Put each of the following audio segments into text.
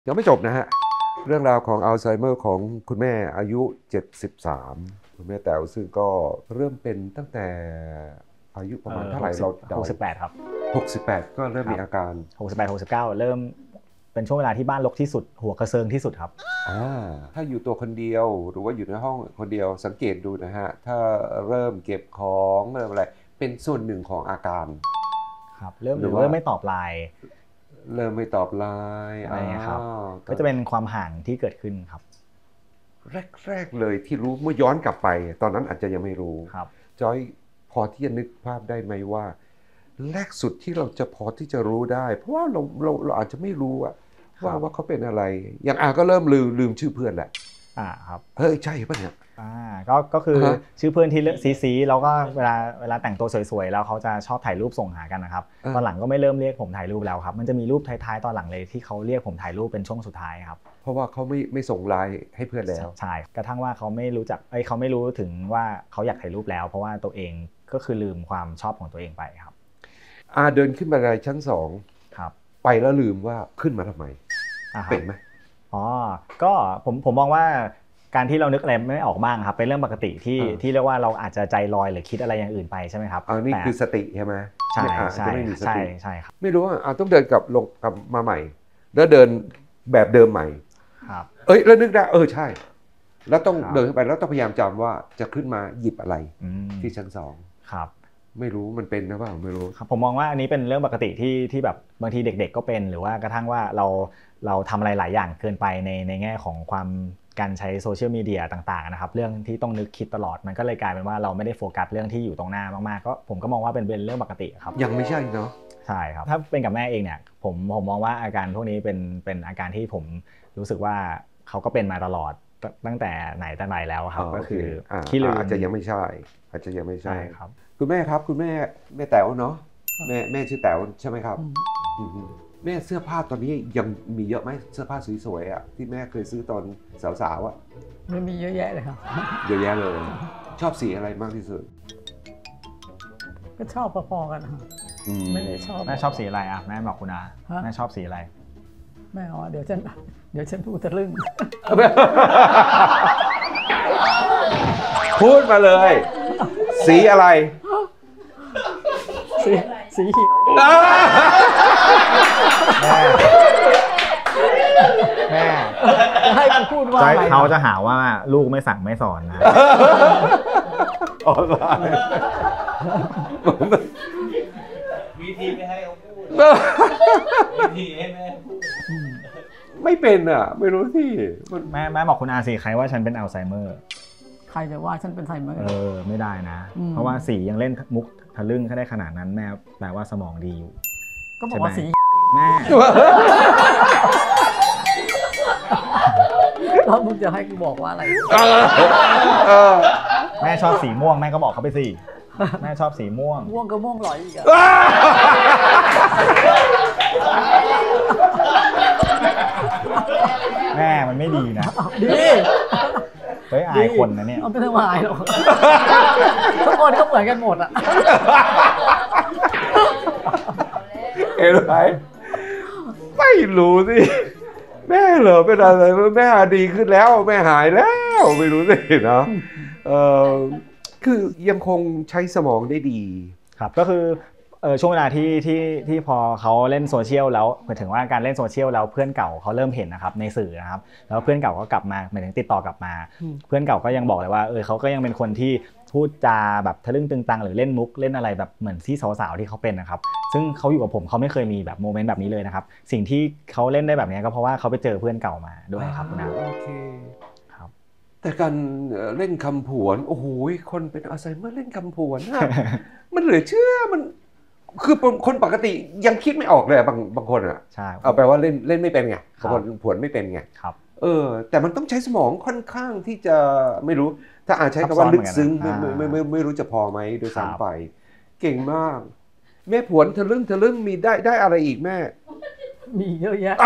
ยังไม่จบนะฮะเรื่องราวของอัลไซเมอร์ของคุณแม่อายุ73คุณแม่แต๋วซึ่งก็เริ่มเป็นตั้งแต่อายุประมาณเท่าไหร่เราเดา 68ครับ 68ก็เริ่มมีอาการ 68 69เริ่มเป็นช่วงเวลาที่บ้านรกที่สุดหัวกระเซิงที่สุดครับถ้าอยู่ตัวคนเดียวหรือว่าอยู่ในห้องคนเดียวสังเกตดูนะฮะถ้าเริ่มเก็บของเริ่มอะไรเป็นส่วนหนึ่งของอาการครับเริ่มไม่ตอบไลน์เริ่มไม่ตอบไลน์อะไรครับก็จะเป็นความห่างที่เกิดขึ้นครับแรกเลยที่รู้เมื่อย้อนกลับไปตอนนั้นอาจจะยังไม่รู้ครับจอยพอที่จะนึกภาพได้ไหมว่าแรกสุดที่เราจะพอที่จะรู้ได้เพราะว่าเราอาจจะไม่รู้ว่าเขาเป็นอะไรอย่างก็เริ่มลืมชื่อเพื่อนแหละครับใช่ป่ะเนี่ยก็คือชื่อเพื่อนที่ซีแล้วก็เวลาแต่งตัวสวยๆแล้วเขาจะชอบถ่ายรูปส่งหากันนะครับตอนหลังก็ไม่เริ่มเรียกผมถ่ายรูปแล้วครับมันจะมีรูปท้ายๆตอนหลังเลยที่เขาเรียกผมถ่ายรูปเป็นช่วงสุดท้ายครับเพราะว่าเขาไม่ส่งไลน์ให้เพื่อนแล้วใช่กระทั่งว่าเขาไม่รู้ถึงว่าเขาอยากถ่ายรูปแล้วเพราะว่าตัวเองก็คือลืมความชอบของตัวเองไปครับเดินขึ้นบันไดชั้น2 ครับไปแล้วลืมว่าขึ้นมาทำไมเป็นไหมก็ผมมองว่าการที่เรานึกอะไรไม่ออกบ้างครับเป็นเรื่องปกติที่เรียกว่าเราอาจจะใจลอยหรือคิดอะไรอย่างอื่นไปใช่ไหมครับนี่คือสติใช่ไหมใช่ครับไม่รู้ว่าต้องเดินกลับลงกลับมาใหม่แล้วเดินแบบเดิมใหม่ครับแล้วนึกได้ใช่แล้วต้องเดินขึ้นไปแล้วต้องพยายามจำว่าจะขึ้นมาหยิบอะไรที่ชั้น2 ครับไม่รู้มันเป็นนะเปล่าไม่รู้ครับผมมองว่าอันนี้เป็นเรื่องปกติที่แบบบางทีเด็กๆก็เป็นหรือว่ากระทั่งว่าเราทำอะไรหลายอย่างเกินไปในแง่ของความการใช้โซเชียลมีเดียต่างๆนะครับเรื่องที่ต้องนึกคิดตลอดมันก็เลยกลายเป็นว่าเราไม่ได้โฟกัสเรื่องที่อยู่ตรงหน้ามากๆก็ผมก็มองว่าเป็นเรื่องปกติครับยังไม่ใช่เนาะใช่ครับถ้าเป็นกับแม่เองเนี่ยผมมองว่าอาการพวกนี้เป็นอาการที่ผมรู้สึกว่าเขาก็เป็นมาตลอดตั้งแต่ไหนแต่ไรแล้วครับก็คือขี้ลืมอาจจะยังไม่ใช่ครับคุณแม่ครับคุณแม่แต๋วเนาะแม่ชื่อแต๋วใช่ไหมครับแม่เสื้อผ้าตอนนี้ยังมีเยอะไหมเสื้อผ้าสวยๆที่แม่เคยซื้อตอนสาวๆมันมีเยอะแยะเลยครับเยอะแยะเลยชอบสีอะไรมากที่สุดก็ชอบพอๆกันครับไม่ได้ชอบแม่ชอบสีอะไรแม่บอกคุณอาแม่ชอบสีอะไรแม่เดี๋ยวฉันพูดทะลึ่งพูดมาเลยสีอะไรสีเขียวแม่ให้มันพูดว่าอะไรเขาจะหาว่าลูกไม่สั่งไม่สอนนะออนไลน์วิธีไม่ให้เขาพูดวิธีให้แม่พูดไม่เป็นไม่รู้ที่แม่บอกคุณอาสิใครว่าฉันเป็นอัลไซเมอร์ใครจะว่าฉันเป็นไซเมอร์ไม่ได้นะเพราะว่าสียังเล่นมุกทะลึ่งได้ขนาดนั้นแม่แปลว่าสมองดีอยู่ก็บอกว่าสีแม่แล้วมึงจะให้กูบอกว่าอะไรแม่ชอบสีม่วงแม่ก็บอกเขาไปสิแม่ชอบสีม่วงก็ม่วงหลอยอีกอะแม่มันไม่ดีนะดีอายคนนะเนี่ยไม่ต้องอายหรอกทุกคนก็เหมือนกันหมดอะเห็นไหมไม่รู้สิแม่เหรอเป็นอะไรแม่ดีขึ้นแล้วแม่หายแล้วไม่รู้สิเนาะคือยังคงใช้สมองได้ดีครับก็คือช่วงเวลาที่พอเขาเล่นโซเชียลแล้วหมายถึงว่าการเล่นโซเชียลแล้วเพื่อนเก่าเขาเริ่มเห็นนะครับในสื่อนะครับแล้วเพื่อนเก่าก็กลับมาหมายถึงติดต่อกลับมาเพื่อนเก่าก็ยังบอกเลยว่าเขาก็ยังเป็นคนที่พูดจาแบบทะลึ่งตึงตังหรือเล่นมุกเล่นอะไรแบบเหมือนที่สาวๆที่เขาเป็นนะครับซึ่งเขาอยู่กับผมเขาไม่เคยมีแบบโมเมนต์แบบนี้เลยนะครับสิ่งที่เขาเล่นได้แบบนี้ก็เพราะว่าเขาไปเจอเพื่อนเก่ามาด้วยครับนะโอเคครับแต่การเล่นคำผวนโอ้โหคนเป็นอัลไซเมอร์เล่นคำผวนมันเหลือเชื่อมันคือคนปกติยังคิดไม่ออกเลยบางคนใช่แปลว่าเล่นไม่เป็นไงบางคนผวนไม่เป็นไงครับแต่มันต้องใช้สมองค่อนข้างที่จะไม่รู้ถ้าใช้คำว่าลึกซึ้งไม่รู้จะพอไหมโดยซ้ำไปเก่งมากแม่ผวนทะลึ่งมีได้อะไรอีกแม่มีเยอะแยะ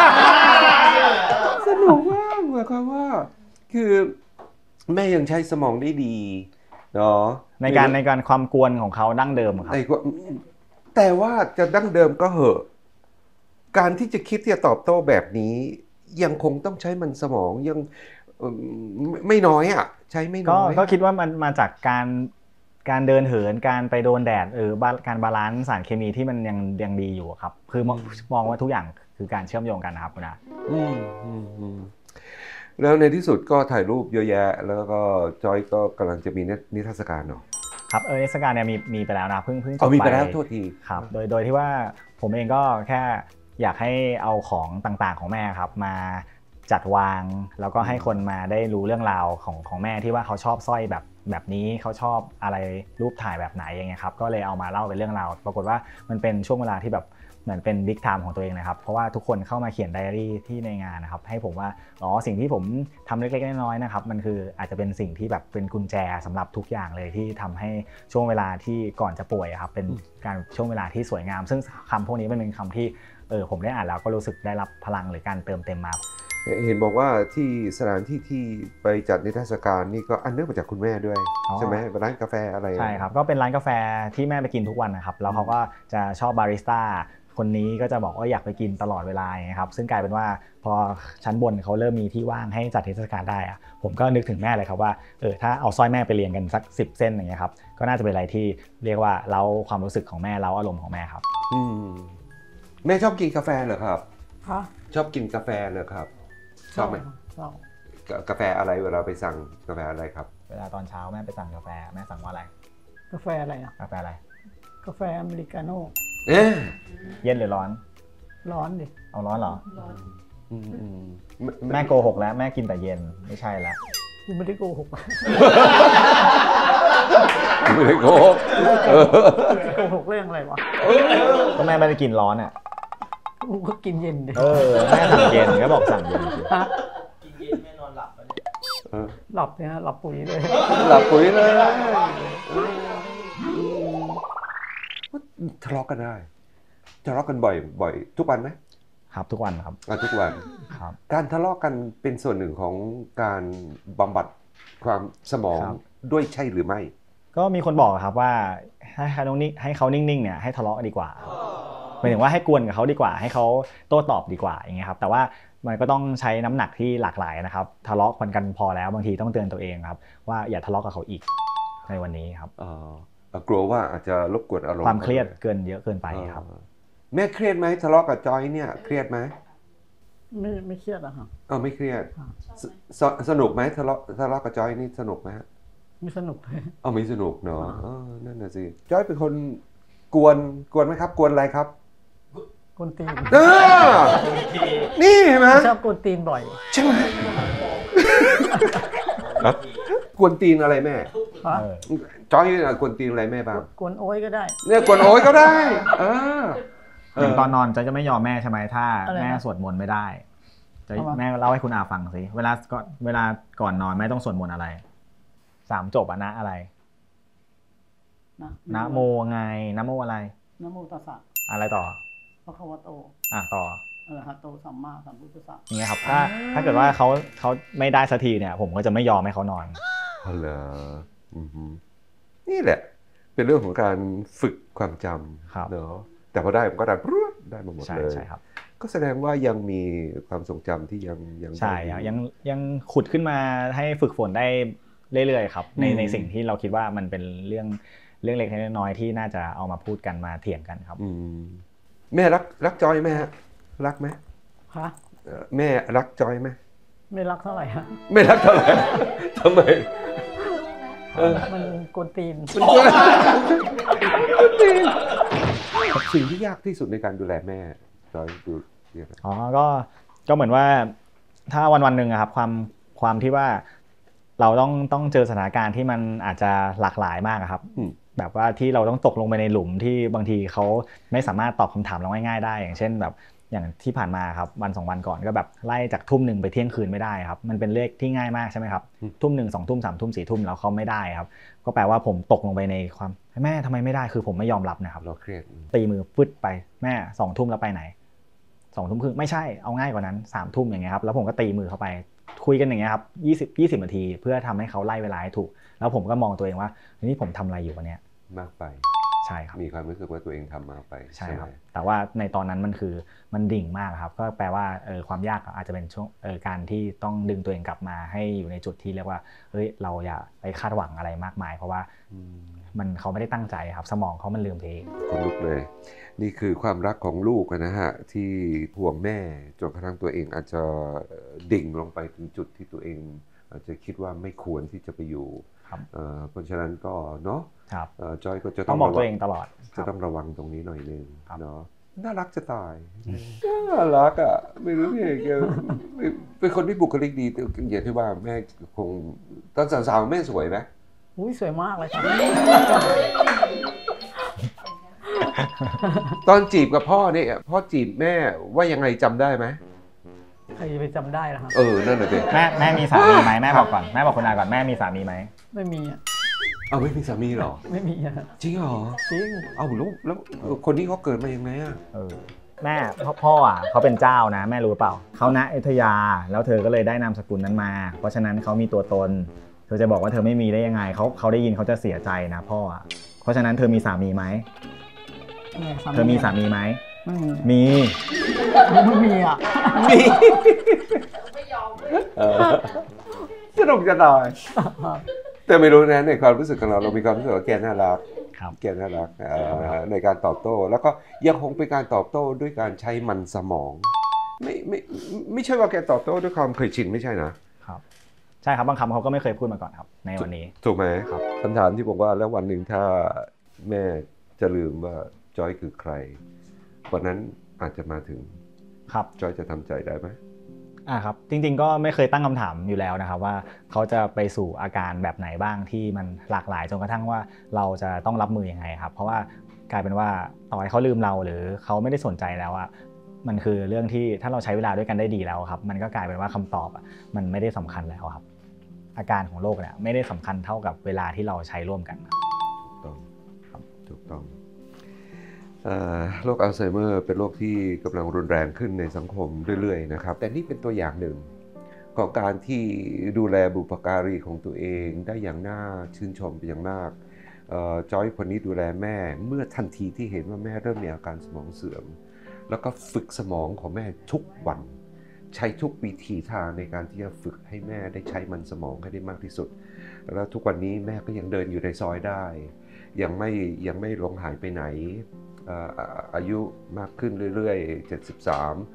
สนุกมากหมายความว่าคือแม่ยังใช้สมองได้ดีเนาะในการความกวนของเขาดั้งเดิมครับแต่ว่าจะดั้งเดิมก็เหอะการที่จะคิดที่จะตอบโต้แบบนี้ยังคงต้องใช้มันสมองยังไม่น้อยอ่ะใช้ไม่น้อยก็คิดว่ามันมาจากการเดินเหินการไปโดนแดดการบาลานซ์สารเคมีที่มันยังดีอยู่ครับคือมองว่าทุกอย่างคือการเชื่อมโยงกันนะครับคุณอาแล้วในที่สุดก็ถ่ายรูปเยอะแยะแล้วก็จอยก็กำลังจะมีนิทรรศการเนาะครับนิทรรศการเนี่ยมีไปแล้วนะเพิ่งจบไปมีไปแล้วโทษทีครับโดยที่ว่าผมเองก็แค่อยากให้เอาของต่างๆของแม่ครับมาจัดวางแล้วก็ให้คนมาได้รู้เรื่องราวของแม่ที่ว่าเขาชอบสร้อยแบบนี้เขาชอบอะไรรูปถ่ายแบบไหนอย่างเงี้ยครับก็เลยเอามาเล่าเป็นเรื่องราวปรากฏว่ามันเป็นช่วงเวลาที่แบบเหมือนเป็นบิ๊กไทม์ของตัวเองนะครับเพราะว่าทุกคนเข้ามาเขียนไดอารี่ที่ในงานนะครับให้ผมว่าสิ่งที่ผมทำเล็กๆน้อยๆนะครับมันคืออาจจะเป็นสิ่งที่แบบเป็นกุญแจสำหรับทุกอย่างเลยที่ทำให้ช่วงเวลาที่ก่อนจะป่วยครับเป็นการช่วงเวลาที่สวยงามซึ่งคำพวกนี้มันเป็นคำที่ผมได้อ่านแล้วก็รู้สึกได้รับพลังหรือการเติมเต็มมาเห็นบอกว่าที่สถานที่ที่ไปจัดนิทรรศการนี่ก็อันเนื่องมาจากคุณแม่ด้วยใช่ไหมร้านกาแฟอะไรใช่ครับก็เป็นร้านกาแฟที่แม่ไปกินทุกวันนะครับแล้วเขาก็จะชอบบาริสต้าคนนี้ก็จะบอกว่าอยากไปกินตลอดเวลาอย่างเงี้ยครับซึ่งกลายเป็นว่าพอชั้นบนเขาเริ่มมีที่ว่างให้จัดนิทรรศการได้อะผมก็นึกถึงแม่เลยครับว่าถ้าเอาสร้อยแม่ไปเรียงกันสัก10 เส้นอย่างเงี้ยครับก็น่าจะเป็นอะไรที่เรียกว่าเล่าความรู้สึกของแม่เล่าอารมณ์ของแม่ครับแม่ชอบกินกาแฟเหรอครับฮะชอบกินกาแฟเหรอครับชอบไหมกาแฟอะไรเวลาไปสั่งกาแฟอะไรครับเวลาตอนเช้าแม่ไปสั่งกาแฟแม่สั่งว่าอะไรกาแฟอะไรอ่ะกาแฟอะไรกาแฟอเมริกาโน่เย็นหรือร้อนร้อนดิเอาร้อนเหรอแม่โกหกแล้วแม่กินแต่เย็นไม่ใช่แล้วกูไม่ได้โกหกไม่ได้โกหกโกหกเรื่องอะไรวะก็แม่ไม่ได้กินร้อนอ่ะกูก็กินเย็นดิแม่สั่งเย็นก็บอกสั่งเย็นกินเย็นแม่นอนหลับปะเนี่ยหลับเนี่ยหลับปุ๋ยเลยหลับปุ๋ยเลยทะเลาะกันได้ทะเลาะกันบ่อยทุกวันไหมครับทุกวันครับทุกวันครับการทะเลาะกันเป็นส่วนหนึ่งของการบำบัดความสมองด้วยใช่หรือไม่ก็มีคนบอกครับว่าให้เขานิ่งๆเนี่ยให้ทะเลาะดีกว่าหมายถึงว่าให้กวนกับเขาดีกว่าให้เขาโต้ตอบดีกว่าอย่างเงี้ยครับแต่ว่ามันก็ต้องใช้น้ำหนักที่หลากหลายนะครับทะเลาะกันพอแล้วบางทีต้องเตือนตัวเองครับว่าอย่าทะเลาะกับเขาอีกในวันนี้ครับกลัวว่าอาจจะรบกวนอารมณ์ความเครียดเยอะเกินไปครับแม่เครียดไหมทะเลาะกับจอยเนี่ยเครียดไหมไม่เครียดอะครับไม่เครียดสนุกไหมทะเลาะกับจอยนี่สนุกไหมไม่สนุกเลยไม่สนุกเนาะนั่นน่ะสิจอยเป็นคนกวนไหมครับกวนอะไรครับกวนตีนนี่เห็นไหมชอบกวนตีนบ่อยใช่ไหมกวนตีนอะไรแม่จอยกวนตีนอะไรแม่บ้างกวนโอ้ยก็ได้เนี่ยกวนโอ้ยก็ได้ตอนนอนจะไม่ยอมแม่ใช่ไหมถ้าแม่สวดมนต์ไม่ได้แม่เล่าให้คุณอาฟังสิเวลาก่อนนอนแม่ต้องสวดมนต์อะไร3 จบนะอะไรนะโมไงนะโมอะไรนะโมตัสสะอะไรต่อพระคัมภีร์โตต่ออรหัตโตสัมมาสัมพุทธัสสะอย่างเงี้ยครับถ้าเกิดว่าเขาไม่ได้สักทีเนี่ยผมก็จะไม่ยอมให้เขานอนเหรอนี่แหละเป็นเรื่องของการฝึกความจำเนอะแต่พอได้มันก็ได้มาหมดเลยใช่ครับก็แสดงว่ายังมีความทรงจำที่ยังใช่ยังขุดขึ้นมาให้ฝึกฝนได้เรื่อยๆครับในสิ่งที่เราคิดว่ามันเป็นเรื่องเล็กๆน้อยๆที่น่าจะเอามาพูดกันมาเถียงกันครับแม่รักจอยไหมฮะรักไหมฮะแม่รักจอยไหมไม่รักเท่าไหร่ฮะไม่รักเท่าไหร่ทำไมมันกวนตีนสิ่งที่ยากที่สุดในการดูแลแม่จอยดูก็เหมือนว่าถ้าวันหนึ่งครับความที่ว่าเราต้องเจอสถานการณ์ที่มันอาจจะหลากหลายมากครับแบบว่าที่เราต้องตกลงไปในหลุมที่บางทีเขาไม่สามารถตอบคำถามเราง่ายๆได้อย่างเช่นแบบอย่างที่ผ่านมาครับวัน2 วันก่อนก็แบบไล่จากทุ่ม 1ไปเที่ยงคืนไม่ได้ครับมันเป็นเลขที่ง่ายมากใช่ไหมครับทุ่ม 1 2 ทุ่ม 3 ทุ่ม 4 ทุ่มแล้วเขาไม่ได้ครับก็แปลว่าผมตกลงไปในความแม่ทำไมไม่ได้คือผมไม่ยอมรับนะครับเราเครียดตีมือฟึดไปแม่2 ทุ่มแล้วไปไหน2 ทุ่มครึ่งไม่ใช่เอาง่ายกว่านั้น3 ทุ่มอย่างเงี้ยครับแล้วผมก็ตีมือเข้าไปคุยกันอย่างเงี้ยครับ20 นาทีเพื่อทำให้เขาไล่เวลาให้ถูกแล้วผมก็มองตัวเองว่านี่ผมทำอะไรอยู่วันนี้มากไปใช่ครับมีความรู้สึกว่าตัวเองทำมาไปใช่ครับแต่ว่าในตอนนั้นมันดิ่งมากครับก็แปลว่าความยากอาจจะเป็นช่วงการที่ต้องดึงตัวเองกลับมาให้อยู่ในจุดที่เรียกว่าเฮ้ยเราอย่าไปคาดหวังอะไรมากมายเพราะว่าเขาไม่ได้ตั้งใจครับสมองเขามันลืมเพลงคนลุกเลยนี่คือความรักของลูกนะฮะที่ห่วงแม่จนกระทั่งตัวเองอาจจะดิ่งลงไปถึงจุดที่ตัวเองอาจจะคิดว่าไม่ควรที่จะไปอยู่เพราะฉะนั้นก็เนาะจอยก็จะต้องบอกตัวเองตลอดจะต้องระวังตรงนี้หน่อยนึงเนาะน่ารักจะตายน่ารักอ่ะไม่รู้ที่เป็นคนที่บุคลิกดีอย่างที่ว่าแม่คงตอนสาวๆแม่สวยไหมอุ้ยสวยมากเลยค่ะตอนจีบกับพ่อเนี่ยพ่อจีบแม่ว่ายังไงจำได้ไหมใครจะไปจำได้ล่ะครับนั่นแหละสิแม่มีสามีไหมแม่บอกก่อนแม่บอกคุณอาก่อนแม่มีสามีไหมไม่มีอ่ะไม่มีสามีหรอไม่มีอ่ะจริงเหรอจริงแล้วคนนี้เขาเกิดมายังไงอ่ะแม่พ่ออ่ะเขาเป็นเจ้านะแม่รู้เปล่าเขาณอยุธยาแล้วเธอก็เลยได้นามสกุลนั้นมาเพราะฉะนั้นเขามีตัวตนเธอจะบอกว่าเธอไม่มีได้ยังไงเขาได้ยินเขาจะเสียใจนะพ่ออ่ะเพราะฉะนั้นเธอมีสามีไหมเธอมีสามีไหมมีไม่มีอ่ะมีสนุกจะตายแต่ไม่รู้นะในความรู้สึกของเรามีความรู้สึกว่าแกน่ารักแกน่ารักในการตอบโต้แล้วก็ยังคงเป็นการตอบโต้ด้วยการใช้มันสมองไม่ใช่ว่าแกตอบโต้ด้วยความเคยชินไม่ใช่นะครับใช่ครับบางคำเขาก็ไม่เคยพูดมาก่อนครับในวันนี้ถูกไหมครับคำถามที่บอกว่าแล้ววันหนึ่งถ้าแม่จะลืมว่าจอยคือใครวันนั้นอาจจะมาถึงครับจอยจะทำใจได้ไหมครับจริงๆก็ไม่เคยตั้งคำถามอยู่แล้วนะครับว่าเขาจะไปสู่อาการแบบไหนบ้างที่มันหลากหลายจนกระทั่งว่าเราจะต้องรับมือยังไงครับเพราะว่ากลายเป็นว่าต่อให้เขาลืมเราหรือเขาไม่ได้สนใจแล้วอ่ะมันคือเรื่องที่ถ้าเราใช้เวลาด้วยกันได้ดีแล้วครับมันก็กลายเป็นว่าคำตอบมันไม่ได้สำคัญแล้วครับอาการของโรคเนี่ยไม่ได้สำคัญเท่ากับเวลาที่เราใช้ร่วมกันถูกต้องโรคอัลไซเมอร์เป็นโรคที่กำลังรุนแรงขึ้นในสังคมเรื่อยๆนะครับแต่นี่เป็นตัวอย่างหนึ่งของการที่ดูแลบุพการีของตัวเองได้อย่างน่าชื่นชมเป็นอย่างมากจอยคนนี้ดูแลแม่เมื่อทันทีที่เห็นว่าแม่เริ่มมีอาการสมองเสื่อมแล้วก็ฝึกสมองของแม่ทุกวันใช้ทุกวิธีทางในการที่จะฝึกให้แม่ได้ใช้มันสมองให้ได้มากที่สุดแล้วทุกวันนี้แม่ก็ยังเดินอยู่ในซอยได้ยังไม่หลงหายไปไหนอายุมากขึ้นเรื่อยๆ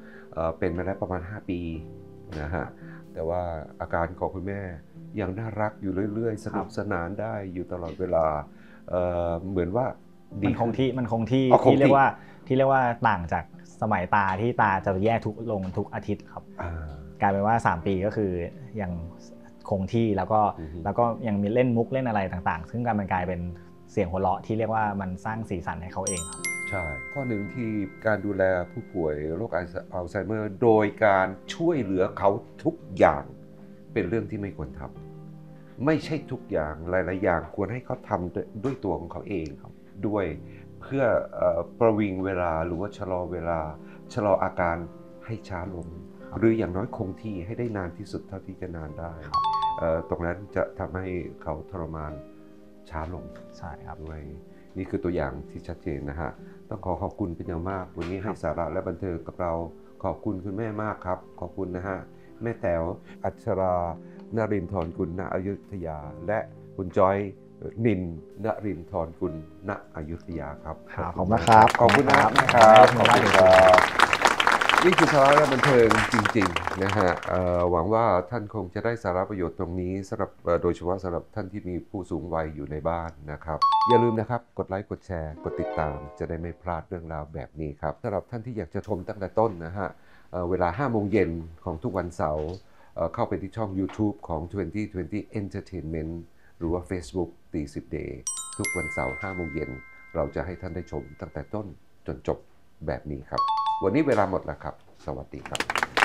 73เป็นมาแล้วประมาณ5ปีนะฮะแต่ว่าอาการของคุณแม่ยังน่ารักอยู่เรื่อยๆสนุกสนานได้อยู่ตลอดเวลาเหมือนว่ามันคงที่ที่เรียกว่าต่างจากสมัยตาที่ตาจะแย่ลงทุกอาทิตย์ครับกลายเป็นว่า3ปีก็คือยังคงที่แล้วก็ยังมีเล่นมุกเล่นอะไรต่างๆซึ่งมันกลายเป็นเสียงหัวเราะที่เรียกว่ามันสร้างสีสันให้เขาเองครับใช่ข้อหนึ่งที่การดูแลผู้ป่วยโรคอัลไซเมอร์โดยการช่วยเหลือเขาทุกอย่างเป็นเรื่องที่ไม่ควรทำไม่ใช่ทุกอย่างหลายๆอย่างควรให้เขาทำด้วยตัวของเขาเองด้วยเพื่อประวิงเวลาหรือว่าชะลอเวลาชะลออาการให้ช้าลงหรืออย่างน้อยคงที่ให้ได้นานที่สุดเท่าที่จะนานได้ตรงนั้นจะทำให้เขาทรมานช้าลงใช่ครับด้วยนี่คือตัวอย่างที่ชัดเจนนะฮะต้องขอบคุณเป็นอย่างมากวันนี้ให้สาระและบันเทิงกับเราขอบคุณคุณแม่มากครับขอบคุณนะฮะแม่แต๋วอัชรานรินทร์กุลณอยุธยาและคุณจอยนินนรินทร์กุลณอยุธยาครับขอบคุณครับขอบคุณนะครับขอบคุณครับนี่คือสาระและบันเทิงจริงๆนะฮะหวังว่าท่านคงจะได้สาระประโยชน์ตรงนี้สำหรับโดยเฉพาะสำหรับท่านที่มีผู้สูงวัยอยู่ในบ้านนะครับอย่าลืมนะครับกดไลค์กดแชร์กดติดตามจะได้ไม่พลาดเรื่องราวแบบนี้ครับสำหรับท่านที่อยากจะชมตั้งแต่ต้นนะฮะเวลา 5 โมงเย็นของทุกวันเสาร์เข้าไปที่ช่อง YouTube ของ 2020 Entertainment หรือว่า Facebook ตี10 Day ทุกวันเสาร์ 5 โมงเย็นเราจะให้ท่านได้ชมตั้งแต่ต้นจนจบแบบนี้ครับวันนี้เวลาหมดแล้วครับสวัสดีครับ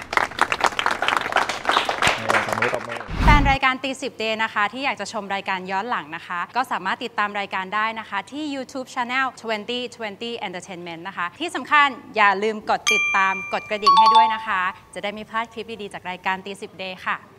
แฟนรายการตี10 Day นะคะที่อยากจะชมรายการย้อนหลังนะคะก็สามารถติดตามรายการได้นะคะที่ YouTube Channel 2020 Entertainment นะคะที่สำคัญอย่าลืมกดติดตามกดกระดิ่งให้ด้วยนะคะจะได้ไม่พลาดคลิปดีๆจากรายการตี10 Day ค่ะ